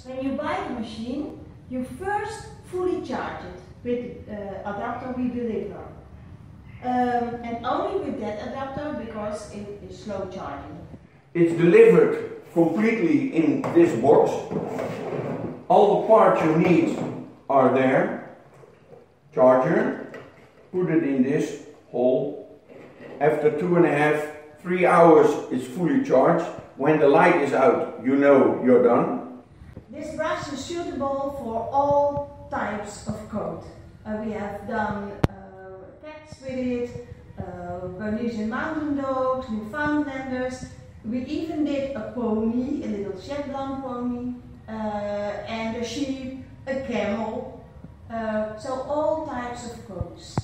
When you buy the machine, you first fully charge it with the adapter we deliver. And only with that adapter because it is slow charging. It's delivered completely in this box. All the parts you need are there. Charger, put it in this hole. After 2.5, 3 hours it's fully charged. When the light is out, you know you're done. This brush is suitable for all types of coat. We have done cats with it, Bernese Mountain Dogs, Newfoundlanders. We even did a pony, a little Shetland pony, and a sheep, a camel. So all types of coats.